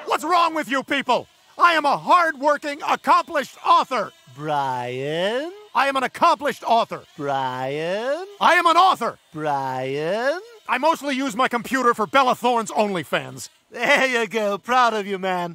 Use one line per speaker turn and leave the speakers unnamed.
What's wrong with you people? I am a hard-working, accomplished author.
Brian?
I am an accomplished author.
Brian?
I am an author.
Brian?
I mostly use my computer for Bella Thorne's OnlyFans.
There you go. Proud of you, man.